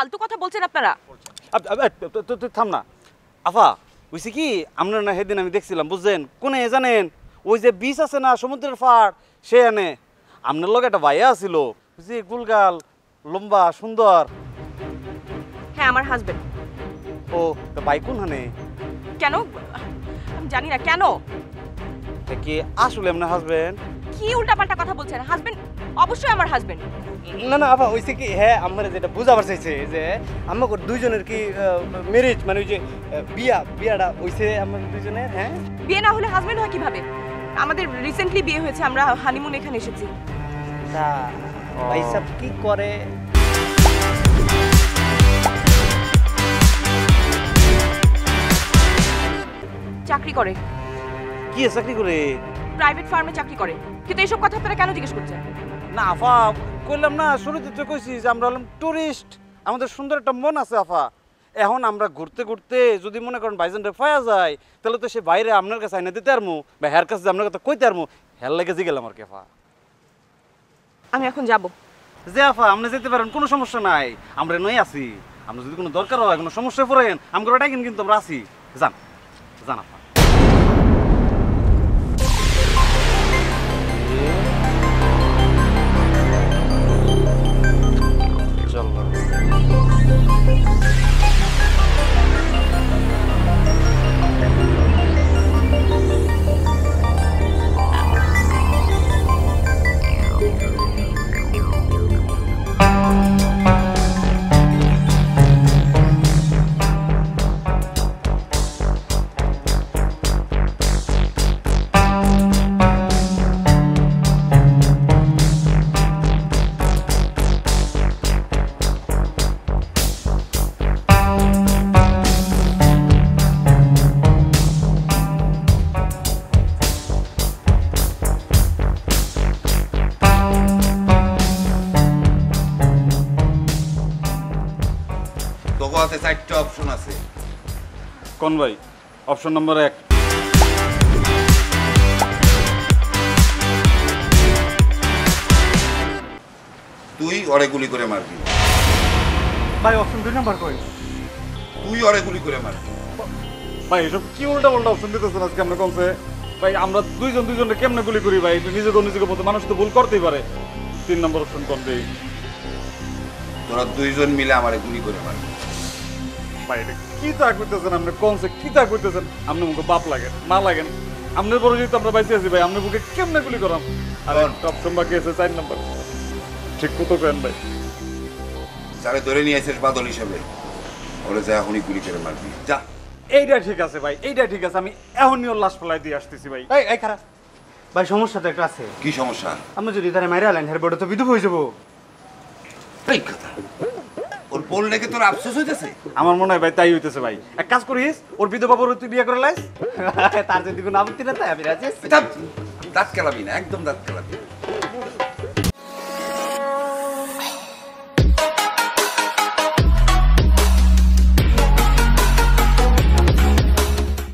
ফালতু কথা বলছেন আপনারা? তুই থাম না আফা, বুঝছি কি আপনার না সেদিন আমি দেখছিলাম বুঝছেন কোনে জানেন, ওই যে বিচ আছে না সমুদ্রের পাড় সে এনে আপনার লগে একটা ভাইয়া আছিল বুঝছি, গুলগাল লম্বা সুন্দর। হ্যাঁ আমার হাজবেন্ড। ও তো ভাই কোন হানে? কেন? আমি জানি না কেন। কি আসলে আপনার হাজবেন্ড? কি উল্টাপাল্টা কথা বলছেন? হাজবেন্ড অবশ্যই আমার হাজবেন্ড। না না আপা হইছে কি, হ্যাঁ আমরা যেটা বুঝাবার চাইছে যে আমাকে দুইজনের কি ম্যারেজ মানে ওই যে বিয়াটা হইছে আমাদের দুইজনের। হ্যাঁ বিয়ে না হলে হাজবেন্ড হয় কিভাবে? আমাদের রিসেন্টলি বিয়ে হয়েছে, আমরা হানিমুন এখানে এসেছি। তা ভাই সাহেব কি করে? চাকরি করে। কি চাকরি করে? প্রাইভেট ফার্মে চাকরি করে। কিন্তু এইসব কথা আপনারা কেন জিজ্ঞেস করছেন? না আফা কইলাম না শুরুতে তো কইছি যে আমরা হলাম টুরিস্ট, আমাদের সুন্দর একটা মন আছে আফা। এখন আমরা ঘুরতে ঘুরতে যদি মনে করেন ভাইজানটা পাওয়া যায় তাহলে তো সে বাইরে আপনার কাছে আইনা দিতে পারবো বা হের কাছে আপনার কথা কইতে পারবো, হের লেগে যে গেলাম আর কি আফা। আমি এখন যাব। যে আফা আপনি যেতে পারেন, কোনো সমস্যা নাই, আমরা নই আছি। আপনার যদি কোনো দরকার হয় কোনো সমস্যায় পড়েন আমরা ডাকেন কিন্তু আমরা আছি। যান যান আফা। চারটা অপশন আছে। কোন ভাই? Option number 1। তুই ওরে গুলি করে মারবি। ভাই অপশন 2 নাম্বার কই? তুই ওরে গুলি করে মারবি। ভাই এসব কি উল্টা পাল্টা অপশন দিতেছেন আজকে আমরা কমছে? ভাই আমরা দুইজনে কেমনে গুলি করি ভাই? নিজেকে মতো মানুষ তো ভুল করতেই পারে। 3 নম্বর অপশন কোন দেই? তোরা দুইজন মিলে আমারে গুলি করে মারবি। ভাই এটা কি তা করতেছেন আপনি? কমছে কি তা করতেছেন? আপনি মুখে বাপ লাগেন মা লাগেন, আপনার বড় যেহেতু আমরা বাইসে আছি ভাই, আপনার বুকে কেমনে গুলি করাম? আর অপশন বাকি আছে 4 নম্বর। ঠিক মতো করেন ভাই। যারে ধরে নিয়ে আসিস বাদল হিসাবে ওরে যা এখনই গুলি করে মারবি। যা। এইটা ঠিক আছে ভাই, এইটা ঠিক আছে, আমি এখনই ওর লাশ ফেলাই দিয়ে আসতেছি ভাই। এই খারাপ ভাই, সমস্যা তো একটা আছে। কি সমস্যা? আমরা যদি তারে মাইরা আলেন হের বড় তো বিদুপ হয়ে যাবো। এই কথা ওর পোল রেখে তোর আফসোস হইতেছে? আমার মনে হয় ভাই তাই হইতেছে ভাই। এক কাজ করিস, ওর বিধবা বড় তুই বিয়ে করে লাইস। তার যদি কোনো আপত্তি না তাই আমি রাজি আছি। দাঁত কেলাবি না, একদম দাঁত কেলাবি।